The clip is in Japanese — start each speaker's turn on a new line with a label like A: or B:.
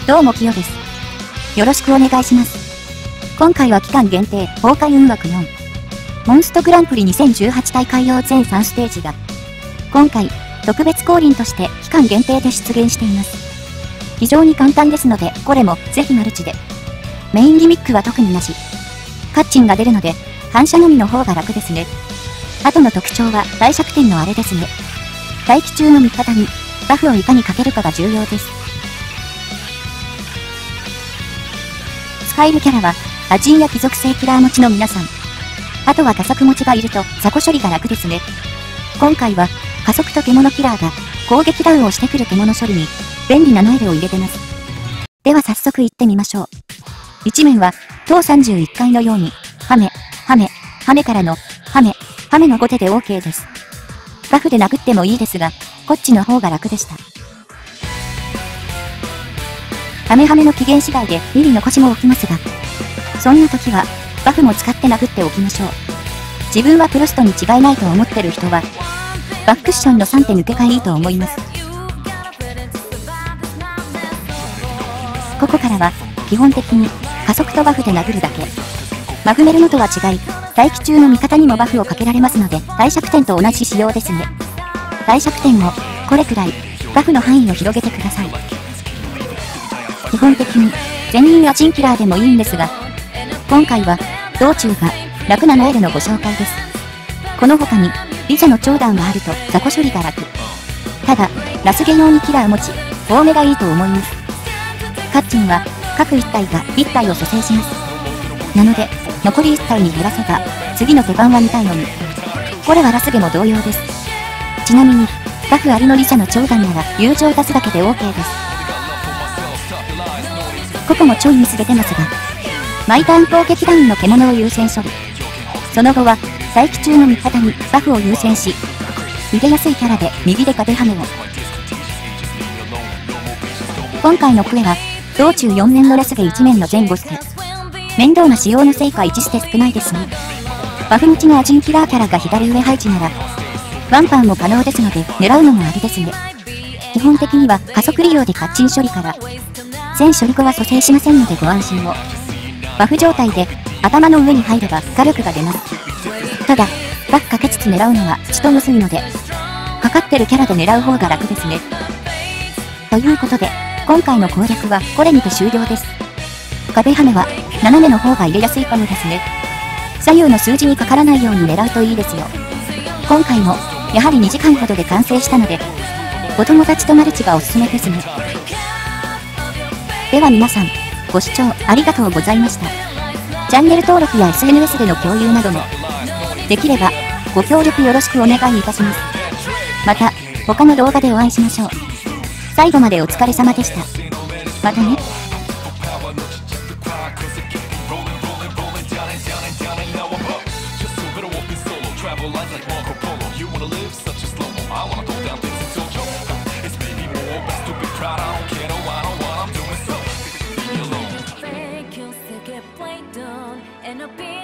A: どうもキヨです。よろしくお願いします。今回は期間限定、崩壊運枠4。モンストグランプリ2018大会用全3ステージが、今回、特別降臨として期間限定で出現しています。非常に簡単ですので、これもぜひマルチで。メインギミックは特になし。カッチンが出るので、反射のみの方が楽ですね。あとの特徴は大弱点のあれですね。待機中の味方に、バフをいかにかけるかが重要です。使えるキャラは、アジンや貴族性キラー持ちの皆さん。あとは加速持ちがいると雑魚処理が楽ですね。今回は、加速と獣キラーが攻撃ダウンをしてくる獣処理に便利なノエルを入れてます。では早速行ってみましょう。一面は、当31回のように、ハメからの、ハメの後手で OK です。バフで殴ってもいいですが、こっちの方が楽でした。ハメの期限次第でミリ残しも起きますが、そんな時は、バフも使って殴っておきましょう。自分はプロストに違いないと思ってる人は、バフクッションの3手抜け替えいいと思います。ここからは、基本的に、加速とバフで殴るだけ。マグメルノとは違い、待機中の味方にもバフをかけられますので、大弱点と同じ仕様ですね。大弱点も、これくらい、バフの範囲を広げてください。基本的に、全員アジンキラーでもいいんですが、今回は、道中が、楽なノエルのご紹介です。この他に、リジャの長弾があると雑魚処理が楽。ただ、ラスゲ用にキラー持ち、多めがいいと思います。カッチンは、各1体が1体を蘇生します。なので、残り1体に減らせば、次の手番は2体のみ。これはラスゲも同様です。ちなみに、バフありのリジャの長弾なら、友情足すだけで OK です。ここもちょいミス出てますが、毎ターン攻撃ダウンの獣を優先処理。その後は、待機中の味方にバフを優先し、逃げやすいキャラで右で壁ハメを。今回のクエは、道中4面のラスゲ1面の全5ステ。面倒な仕様のせいか1ステ少ないですね。バフ持ちのアジンキラーキャラが左上配置なら、ワンパンも可能ですので狙うのもありですね。基本的には加速利用でカッチン処理から、全処理後は蘇生しませんのでご安心を。バフ状態で頭の上に入れば火力が出ます。ただ、バフかけつつ狙うのはちとむずいので、かかってるキャラで狙う方が楽ですね。ということで、今回の攻略はこれにて終了です。壁ハメは斜めの方が入れやすいかもですね。左右の数字にかからないように狙うといいですよ。今回もやはり2時間ほどで完成したので、お友達とマルチがおすすめですね。では皆さん、ご視聴ありがとうございました。チャンネル登録や SNS での共有なども、できればご協力よろしくお願いいたします。また、他の動画でお会いしましょう。最後までお疲れ様でした。またね。
B: And a